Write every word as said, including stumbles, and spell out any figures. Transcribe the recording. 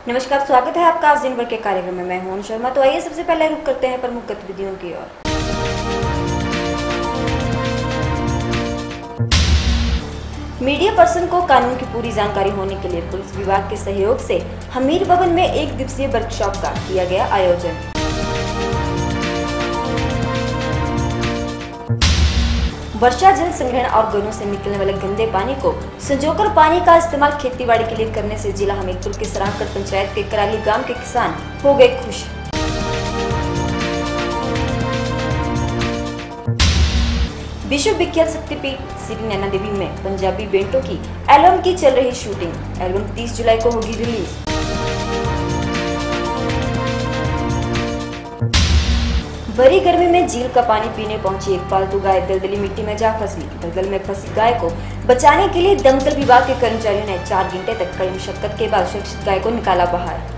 नमस्कार, स्वागत है आपका आज दिन भर के कार्यक्रम में। मैं हूं शर्मा। तो आइए सबसे पहले रुक करते हैं प्रमुख गतिविधियों की ओर। मीडिया पर्सन को कानून की पूरी जानकारी होने के लिए पुलिस विभाग के सहयोग से हमीर भवन में एक दिवसीय वर्कशॉप का किया गया आयोजन। वर्षा जल संग्रहण और घरों से निकलने वाले गंदे पानी को संजोकर पानी का इस्तेमाल खेतीबाड़ी के लिए करने से जिला हमीरपुर के सरांकड़ पंचायत के कराली गांव के किसान हो गए खुश। विश्व विख्यात शक्तिपीठ श्री नैना देवी में पंजाबी बेंटों की एल्बम की चल रही शूटिंग। एल्बम तीस जुलाई को होगी रिलीज। भरी गर्मी में झील का पानी पीने पहुंची एक पालतू गाय दलदली मिट्टी में जा फंसी। दलदल में फंसी गाय को बचाने के लिए दमकल विभाग के कर्मचारियों ने चार घंटे तक कड़ी मशक्कत के बाद सुरक्षित गाय को निकाला बाहर।